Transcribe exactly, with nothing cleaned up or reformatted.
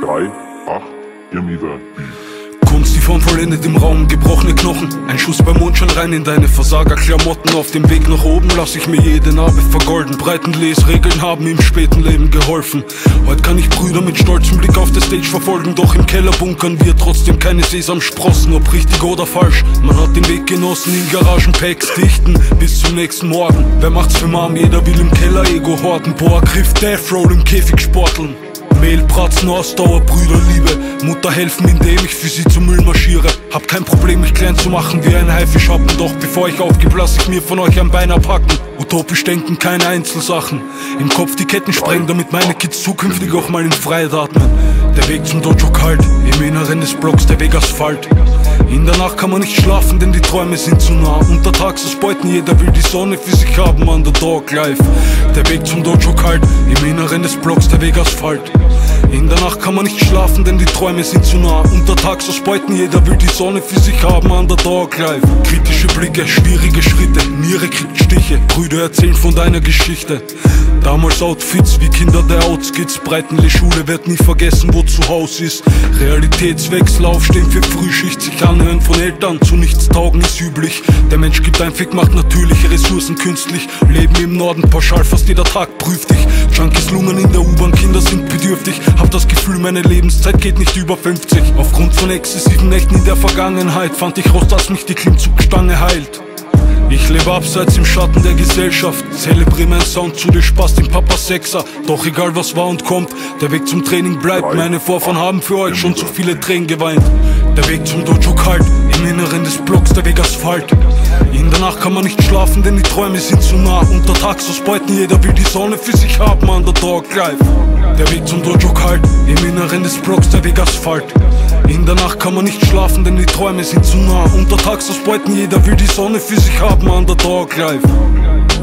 drei, acht, give me that beat. Kunst, die Form vollendet im Raum, gebrochene Knochen. Ein Schuss beim Mondschein rein in deine Versagerklamotten. Auf dem Weg nach oben lass ich mir jede Narbe vergolden. Breiten Lesregeln haben im späten Leben geholfen. Heute kann ich Brüder mit stolzem Blick auf der Stage verfolgen. Doch im Keller bunkern wir trotzdem keine Sesamsprossen. Ob richtig oder falsch, man hat den Weg genossen. In Garagenpacks dichten, bis zum nächsten Morgen. Wer macht's für Mom? Jeder will im Keller Ego horten. Boah, Griff Death Roll im Käfig sporteln. Mehl, Bratzen, Ausdauer, Brüderliebe. Mutter helfen, indem ich für sie zum Müll marschiere. Hab kein Problem, mich klein zu machen wie ein Haifischhappen. Doch bevor ich aufgebe, lass ich mir von euch ein Bein abhacken. Utopisch denken, keine Einzelsachen. Im Kopf die Ketten sprengen, damit meine Kids zukünftig auch mal in Freiheit atmen. Der Weg zum Dojo kalt, im Inneren des Blocks der Weg Asphalt. In der Nacht kann man nicht schlafen, denn die Träume sind zu nah. Untertags ausbeuten, jeder will die Sonne für sich haben. Underdog Life. Der Weg zum Dojo kalt, im Inneren des Blocks der Weg Asphalt. In der Nacht kann man nicht schlafen, denn die Träume sind zu nah. Untertags ausbeuten, jeder will die Sonne für sich haben. Underdog Life. Kritische Blicke, schwierige Schritte, Niere kriegt Stiche. Brüder erzählen von deiner Geschichte. Damals Outfits wie Kinder der Outskits. Breitenle Schule wird nie vergessen, wo zu Hause ist. Realitätswechsel, aufstehen für Frühschicht. Sich anhören von Eltern, zu nichts taugen ist üblich. Der Mensch gibt ein Fick, macht natürliche Ressourcen künstlich. Leben im Norden pauschal, fast jeder Tag prüft dich. Junkies lungern in der U-Bahn, Kinder sind bedürftig. Hab das Gefühl, meine Lebenszeit geht nicht über fünfzig. Aufgrund von exzessiven Nächten in der Vergangenheit fand ich raus, dass mich die Klimmzugstange heilt. Ich lebe abseits im Schatten der Gesellschaft. Zelebriere mein Sound zu dir Spaß, den Papa Sechser. Doch egal was war und kommt, der Weg zum Training bleibt. Meine Vorfahren haben für euch schon zu viele Tränen geweint. Der Weg zum Dojo kalt, im Inneren des Blocks der Weg Asphalt. In der Nacht kann man nicht schlafen, denn die Träume sind zu nah. Untertags ausbeuten, jeder will die Sonne für sich haben. Underdog Life. Der Weg zum Dojo kalt, im Inneren des Blocks der Weg Asphalt. In der Nacht kann man nicht schlafen, denn die Träume sind zu nah. Untertags ausbeuten, jeder will die Sonne für sich haben. Underdog Life.